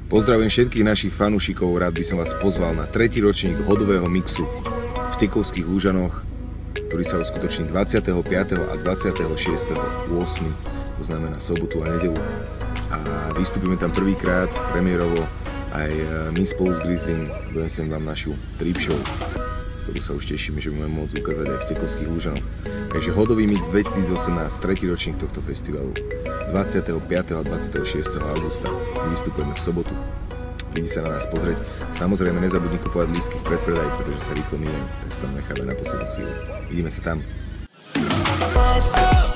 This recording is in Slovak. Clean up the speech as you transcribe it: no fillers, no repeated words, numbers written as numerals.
Pozdravujem všetkých našich fanúšikov, rád by som vás pozval na 3. ročník hodového mixu v Tekovských Lužanoch, ktorý sa uskutoční 25. a 26.8., to znamená sobotu a nedeľu. A vystúpime tam prvýkrát premiérovo aj my spolu s Grizzlym, donesem vám našu trip show, ktorú sa už tešíme, že budeme môcť ukázať aj v Tekovských Lužanoch. Takže hodový mix 2018, 3. ročník tohto festivalu, 25. a 26. augusta. Vystupujeme v sobotu. Prídi sa na nás pozrieť. Samozrejme nezabudni kupovať lístky v predpredaji, pretože sa rýchlo miniem, tak si tam necháme na poslednú chvíľu. Vidíme sa tam.